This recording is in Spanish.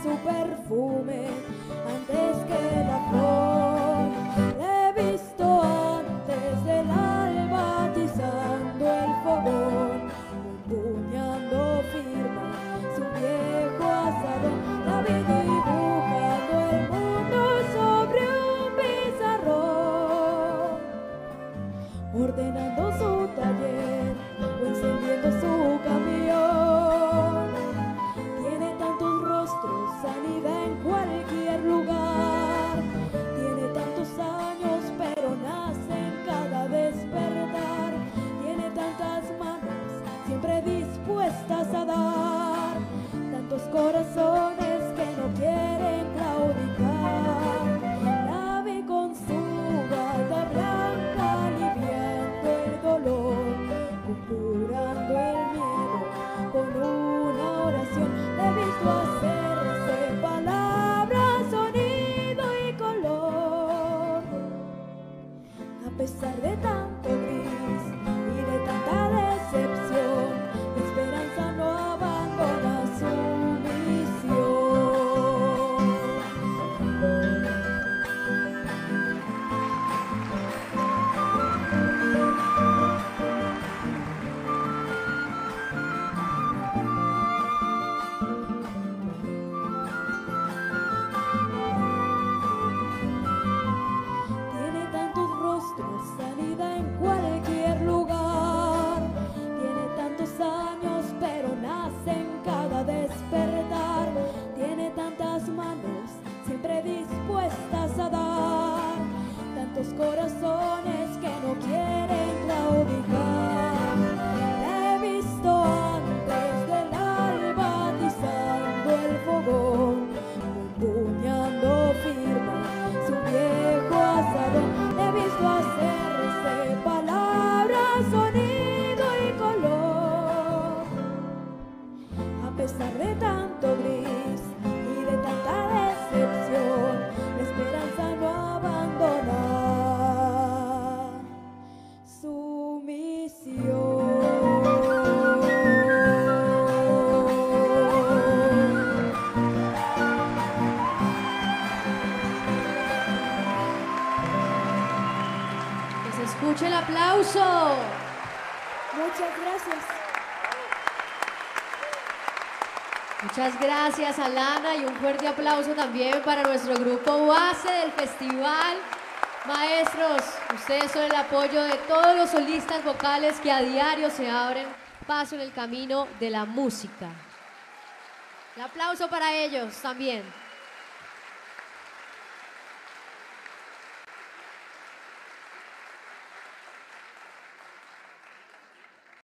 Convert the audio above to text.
su perfume antes que la flor. La he visto antes del alba atizando el fogón, empuñando firme su viejo asadón. La vi dibujando el mundo sobre un pizarrón, ordenando su taller o encendiendo su camión. Tiene tantos rostros, anida en cualquier lugar. Tiene tantos años, pero nace en cada despertar. Tiene tantas manos, siempre dispuestas a dar. Tantos corazones que no quieren claudicar. La vi con su bata blanca, aliviando el dolor, curando el miedo con una oración. La he visto hacerse palabras, sonido y color. A pesar de tanto gris y de tanta decepción, la esperanza no abandona su misión. Tiene tantos rostros, anida en cualquier lugar. Tiene tantos años, pero nace en cada despertar. Tiene tantas manos, siempre dispuestas a dar. Tantos corazones que no quieren claudicar. La he visto antes del alba atizando el fogón, empuñando firme su viejo asadón. Le he visto hacerse palabras, sonido y color. A pesar de tanto gris y de tanta decepción, la esperanza no abandona su misión. Que se escuche el aplauso. Muchas gracias. Muchas gracias, Alana, y un fuerte aplauso también para nuestro grupo base del festival. Maestros, ustedes son el apoyo de todos los solistas vocales que a diario se abren paso en el camino de la música. El aplauso para ellos también.